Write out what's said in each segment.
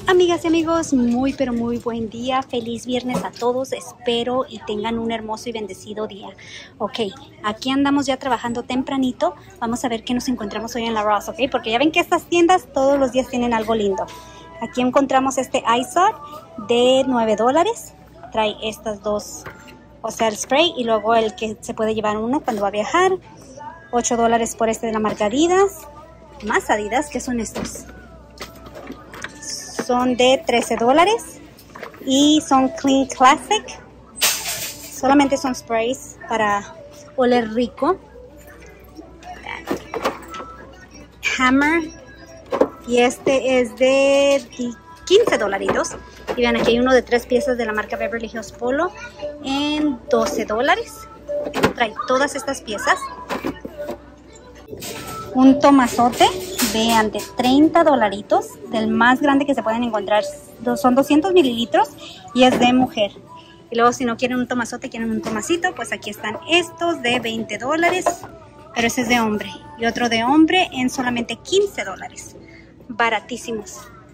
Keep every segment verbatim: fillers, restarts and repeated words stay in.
Amigas y amigos, muy pero muy buen día, feliz viernes a todos, espero y tengan un hermoso y bendecido día. Ok, aquí andamos ya trabajando tempranito, vamos a ver qué nos encontramos hoy en la Ross, ok, porque ya ven que estas tiendas todos los días tienen algo lindo. Aquí encontramos este iSod de nueve dólares, trae estas dos, o sea el spray y luego el que se puede llevar uno cuando va a viajar. ocho dólares por este de la marca Adidas, más Adidas, ¿qué son estos? Son de trece dólares y son Clean Classic. Solamente son sprays para oler rico. Hammer. Y este es de quince dolaritos. Y vean, aquí hay uno de tres piezas de la marca Beverly Hills Polo en doce dólares. Trae todas estas piezas. Un tomazote, vean, de treinta dolaritos, del más grande que se pueden encontrar, son doscientos mililitros y es de mujer. Y luego si no quieren un tomazote, quieren un tomacito, pues aquí están estos de veinte dólares, pero ese es de hombre. Y otro de hombre en solamente quince dólares, baratísimos.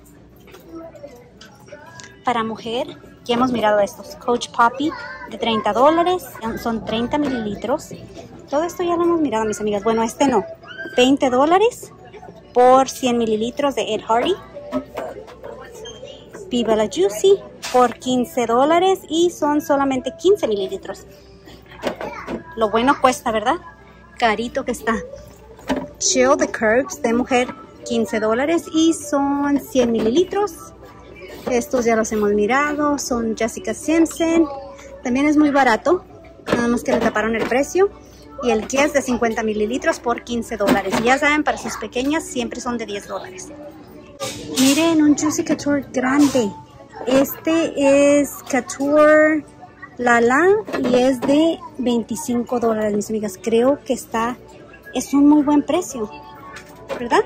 Para mujer, ya hemos mirado estos, Coach Poppy de treinta dólares, son treinta mililitros. Todo esto ya lo hemos mirado, mis amigas. Bueno, este no. veinte dólares por cien mililitros de Ed Hardy. Viva la Juicy por quince dólares y son solamente quince mililitros. Lo bueno cuesta, ¿verdad? Carito que está. Chill the Curves de mujer, quince dólares y son cien mililitros. Estos ya los hemos mirado, son Jessica Simpson. También es muy barato, nada más que le taparon el precio. Y el Guess de cincuenta mililitros por quince dólares. Y ya saben, para sus pequeñas siempre son de diez dólares. Miren, un Juicy Couture grande. Este es Couture Lala y es de veinticinco dólares, mis amigas. Creo que está, es un muy buen precio, ¿verdad?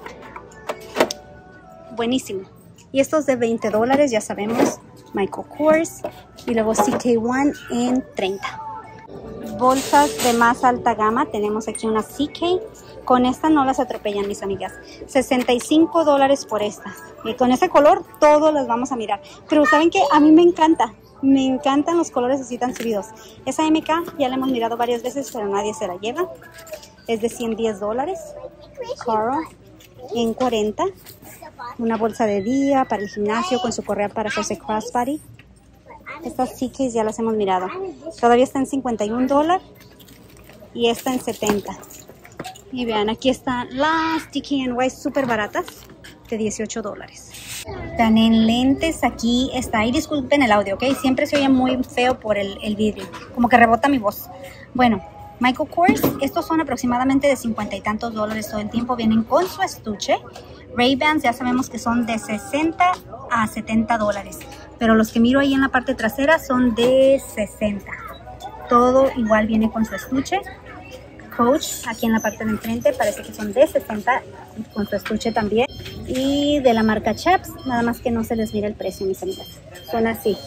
Buenísimo. Y estos de veinte dólares, ya sabemos, Michael Kors. Y luego C K uno en treinta. Bolsas de más alta gama, tenemos aquí una C K, con esta no las atropellan, mis amigas, sesenta y cinco dólares por esta, y con ese color todos las vamos a mirar, pero saben que a mí me encanta, me encantan los colores así tan subidos. Esa M K ya la hemos mirado varias veces, pero nadie se la lleva, es de ciento diez dólares, Caro en cuarenta, una bolsa de día para el gimnasio con su correa para hacerse crossbody. Estas C Ks ya las hemos mirado. Todavía está en cincuenta y un dólares y esta en setenta. Y vean, aquí están las D K N Y súper baratas de dieciocho dólares. Están en lentes, aquí está. Y disculpen el audio, ¿ok? Siempre se oye muy feo por el, el vidrio. Como que rebota mi voz. Bueno, Michael Kors, estos son aproximadamente de cincuenta y tantos dólares todo el tiempo. Vienen con su estuche. Ray-Bans ya sabemos que son de sesenta a setenta dólares. Pero los que miro ahí en la parte trasera son de sesenta. Todo igual viene con su estuche. Coach, aquí en la parte de enfrente, parece que son de sesenta con su estuche también. Y de la marca Chaps, nada más que no se les mira el precio, mis amigas. Son así.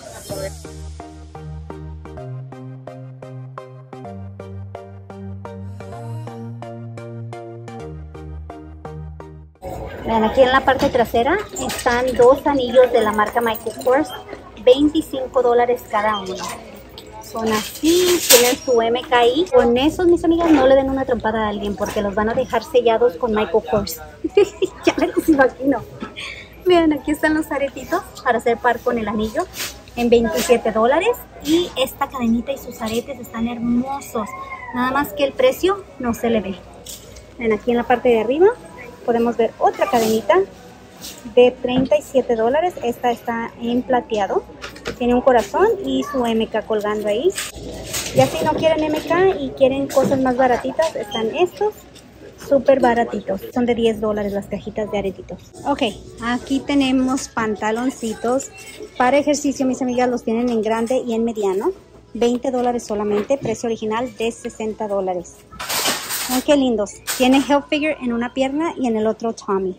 Vean, aquí en la parte trasera están dos anillos de la marca Michael Kors, veinticinco dólares cada uno. Son así, tienen su M K I. Con esos, mis amigas, no le den una trompada a alguien porque los van a dejar sellados con Michael Kors. Ya me los imagino. Vean, aquí están los aretitos para hacer par con el anillo en veintisiete dólares. Y esta cadenita y sus aretes están hermosos. Nada más que el precio no se le ve. Ven, aquí en la parte de arriba podemos ver otra cadenita de treinta y siete dólares. Esta está en plateado. Tiene un corazón y su M K colgando ahí. Y así no quieren M K y quieren cosas más baratitas, están estos súper baratitos. Son de diez dólares las cajitas de aretitos. Ok, aquí tenemos pantaloncitos para ejercicio, mis amigas. Los tienen en grande y en mediano. veinte dólares solamente. Precio original de sesenta dólares. Ay, qué lindos. Tiene Hilfiger en una pierna y en el otro Tommy.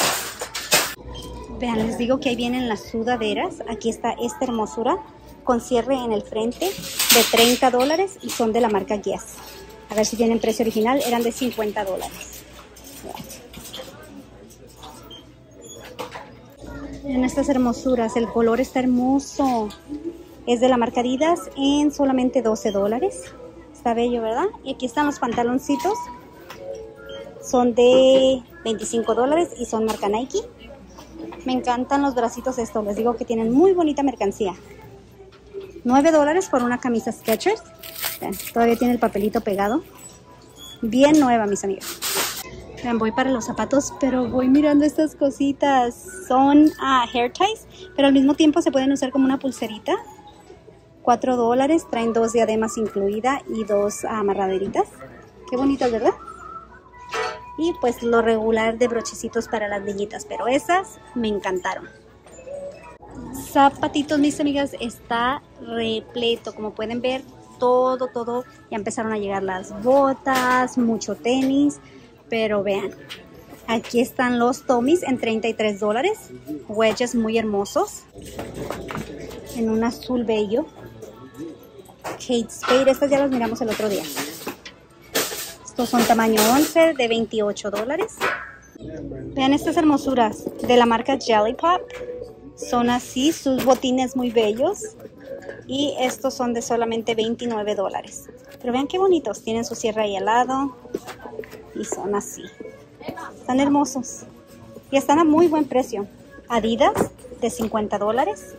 Vean, les digo que ahí vienen las sudaderas. Aquí está esta hermosura con cierre en el frente de treinta dólares y son de la marca Guess. A ver si tienen precio original. Eran de cincuenta dólares. En estas hermosuras, el color está hermoso. Es de la marca Adidas en solamente doce dólares. Está bello, ¿verdad? Y aquí están los pantaloncitos. Son de veinticinco dólares y son marca Nike. Me encantan los bracitos estos. Les digo que tienen muy bonita mercancía. nueve dólares por una camisa Skechers. Vean, todavía tiene el papelito pegado. Bien nueva, mis amigos. Vean, voy para los zapatos, pero voy mirando estas cositas. Son uh, hair ties, pero al mismo tiempo se pueden usar como una pulserita. cuatro dólares, traen dos diademas incluida y dos amarraderitas. Qué bonitas, ¿verdad? Y pues lo regular de brochecitos para las niñitas, pero esas me encantaron. Zapatitos, mis amigas, está repleto. Como pueden ver, todo, todo. Ya empezaron a llegar las botas, mucho tenis. Pero vean, aquí están los Tommys en treinta y tres dólares. Wedges muy hermosos. En un azul bello. Kate Spade, estas ya las miramos el otro día. Estos son tamaño once de veintiocho dólares. Vean estas hermosuras de la marca Jelly Pop. Son así, sus botines muy bellos. Y estos son de solamente veintinueve dólares. Pero vean qué bonitos. Tienen su cierre ahí al lado. Y son así. Están hermosos. Y están a muy buen precio. Adidas de cincuenta dólares.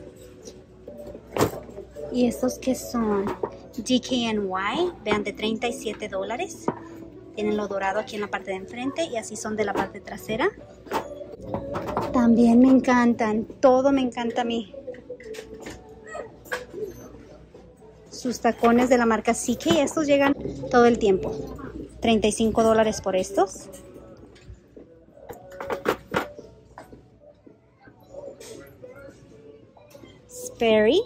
Y estos que son D K N Y. Vean, de treinta y siete dólares. Tienen lo dorado aquí en la parte de enfrente. Y así son de la parte trasera. También me encantan. Todo me encanta a mí. Sus tacones de la marca C K. Estos llegan todo el tiempo. treinta y cinco dólares por estos. Sperry.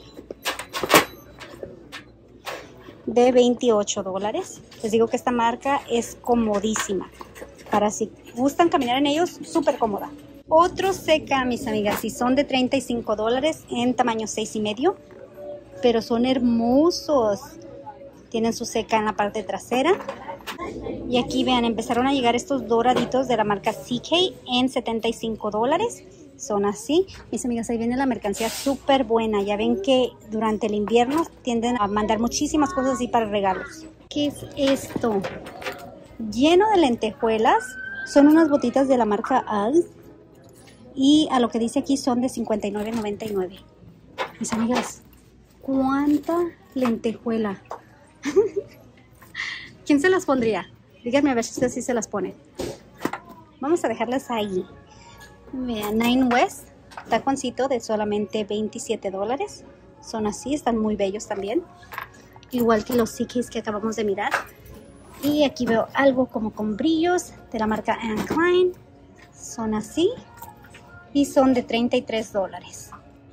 De veintiocho dólares. Les digo que esta marca es comodísima. Para si gustan caminar en ellos, súper cómoda. Otros Seca, mis amigas, y son de treinta y cinco dólares en tamaño seis y medio. Pero son hermosos. Tienen su Seca en la parte trasera. Y aquí vean, empezaron a llegar estos doraditos de la marca C K en setenta y cinco dólares. Son así. Mis amigas, ahí viene la mercancía súper buena. Ya ven que durante el invierno tienden a mandar muchísimas cosas así para regalos. ¿Qué es esto? Lleno de lentejuelas. Son unas botitas de la marca UGG. Y a lo que dice aquí son de cincuenta y nueve noventa y nueve. Mis amigas, ¿cuánta lentejuela? ¿Quién se las pondría? Díganme a ver si ustedes sí se las ponen. Vamos a dejarlas ahí. Vean, Nine West, taconcito de solamente veintisiete dólares. Son así, están muy bellos también. Igual que los C Ks que acabamos de mirar. Y aquí veo algo como con brillos de la marca Anne Klein. Son así. Y son de treinta y tres dólares.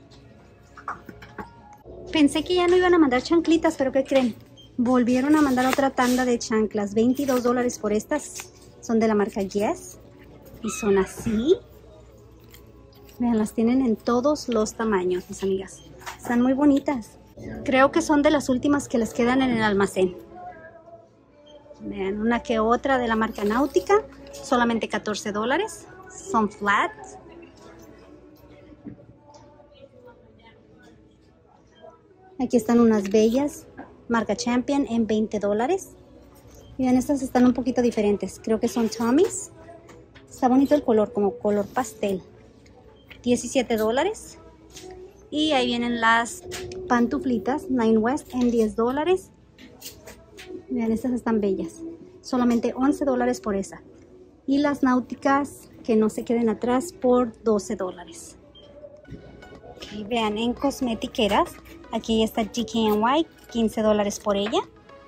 Pensé que ya no iban a mandar chanclitas, pero ¿qué creen? Volvieron a mandar otra tanda de chanclas. veintidós dólares por estas. Son de la marca Yes. Y son así. Vean, las tienen en todos los tamaños, mis amigas. Están muy bonitas. Creo que son de las últimas que les quedan en el almacén. Vean, una que otra de la marca Náutica. Solamente catorce dólares. Son flat. Aquí están unas bellas. Marca Champion en veinte dólares. Vean, estas están un poquito diferentes. Creo que son Tommy's. Está bonito el color, como color pastel. diecisiete dólares. Y ahí vienen las pantuflitas Nine West en diez dólares. Vean, estas están bellas. Solamente once dólares por esa. Y las náuticas que no se queden atrás por doce dólares. Okay, vean, en cosmetiqueras. Aquí está D K N Y, quince dólares por ella.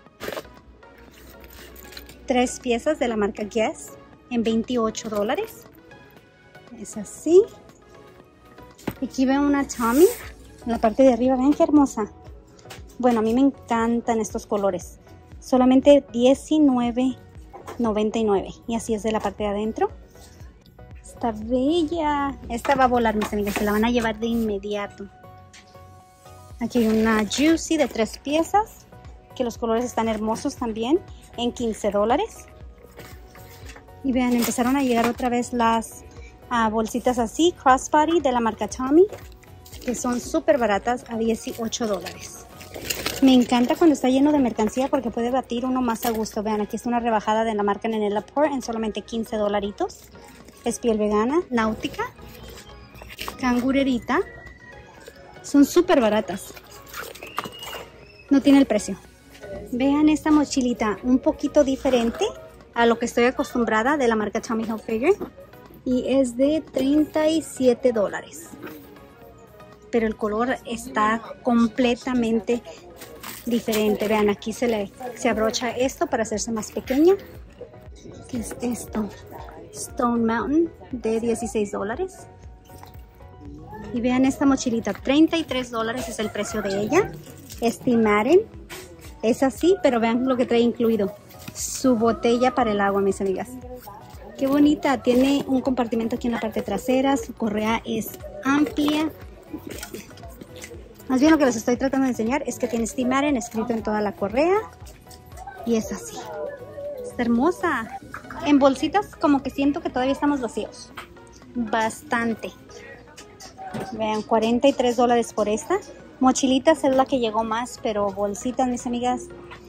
Tres piezas de la marca Guess en veintiocho dólares. Es así. Aquí veo una Tommy en la parte de arriba. Vean qué hermosa. Bueno, a mí me encantan estos colores. Solamente diecinueve noventa y nueve. Y así es de la parte de adentro. Está bella. Esta va a volar, mis amigas. Se la van a llevar de inmediato. Aquí hay una Juicy de tres piezas. Que los colores están hermosos también. En quince dólares. Y vean, empezaron a llegar otra vez las uh, bolsitas así, crossbody de la marca Tommy, que son súper baratas a dieciocho dólares. Me encanta cuando está lleno de mercancía porque puede batir uno más a gusto. Vean, aquí está una rebajada de la marca Nenela Pore en solamente quince dolaritos. Es piel vegana, náutica, cangurerita. Son súper baratas. No tiene el precio. Vean esta mochilita, un poquito diferente a lo que estoy acostumbrada de la marca Tommy Hilfiger. Y es de treinta y siete dólares. Pero el color está completamente diferente. Vean, aquí se le se abrocha esto para hacerse más pequeña. ¿Qué es esto? Stone Mountain de dieciséis dólares. Y vean esta mochilita, treinta y tres dólares es el precio de ella. Steve Madden. Es así, pero vean lo que trae incluido. Su botella para el agua, mis amigas. Qué bonita. Tiene un compartimento aquí en la parte trasera. Su correa es amplia. Más bien lo que les estoy tratando de enseñar es que tiene Steve Madden escrito en toda la correa. Y es así. Está hermosa. En bolsitas como que siento que todavía estamos vacíos. Bastante. Vean, cuarenta y tres dólares por esta. Mochilitas es la que llegó más, pero bolsitas, mis amigas,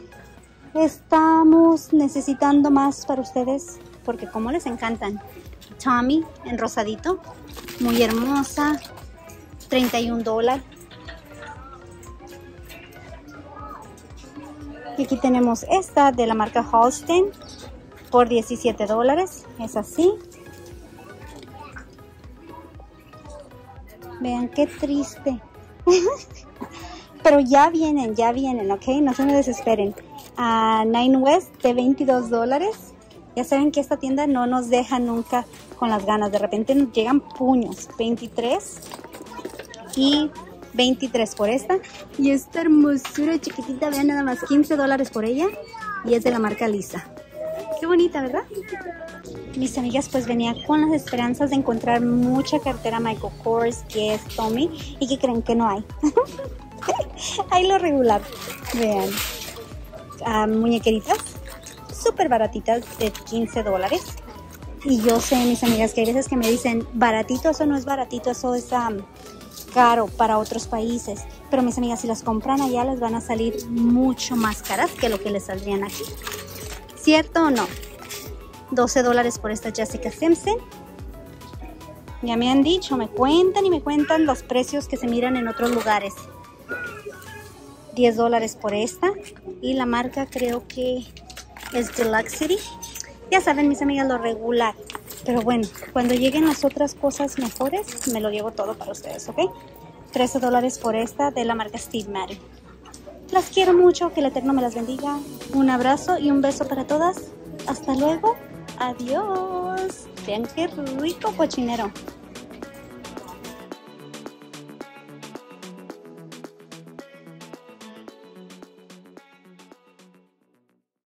estamos necesitando más para ustedes. Porque como les encantan. Tommy en rosadito. Muy hermosa. treinta y un dólares. Y aquí tenemos esta de la marca Halston por diecisiete dólares. Es así. Vean qué triste. Pero ya vienen, ya vienen, ¿ok? No se me desesperen. A Nine West de veintidós dólares. Ya saben que esta tienda no nos deja nunca con las ganas. De repente nos llegan puños. veintitrés y veintitrés por esta. Y esta hermosura chiquitita, vean nada más, quince dólares por ella. Y es de la marca Lisa. Qué bonita, ¿verdad? Mis amigas, pues venía con las esperanzas de encontrar mucha cartera Michael Kors, Guess, Tommy. ¿Y que creen que no hay? Hay lo regular. Vean. Uh, muñequeritas. Súper baratitas de quince dólares. Y yo sé, mis amigas, que hay veces que me dicen, baratito, eso no es baratito, eso es um, caro para otros países. Pero mis amigas, si las compran allá, les van a salir mucho más caras que lo que les saldrían aquí. ¿Cierto o no? doce dólares por esta Jessica Simpson. Ya me han dicho, me cuentan y me cuentan los precios que se miran en otros lugares. diez dólares por esta. Y la marca creo que es Deluxe City. Ya saben, mis amigas, lo regular. Pero bueno, cuando lleguen las otras cosas mejores, me lo llevo todo para ustedes, ¿ok? trece dólares por esta de la marca Steve Madden. Las quiero mucho, que el Eterno me las bendiga. Un abrazo y un beso para todas. Hasta luego. Adiós. Vean qué rico cochinero.